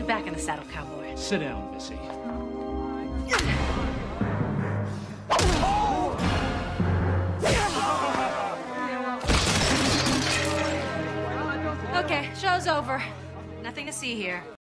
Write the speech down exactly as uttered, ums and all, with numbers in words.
Get back in the saddle, cowboy. Sit down, Missy. Okay, show's over. Nothing to see here.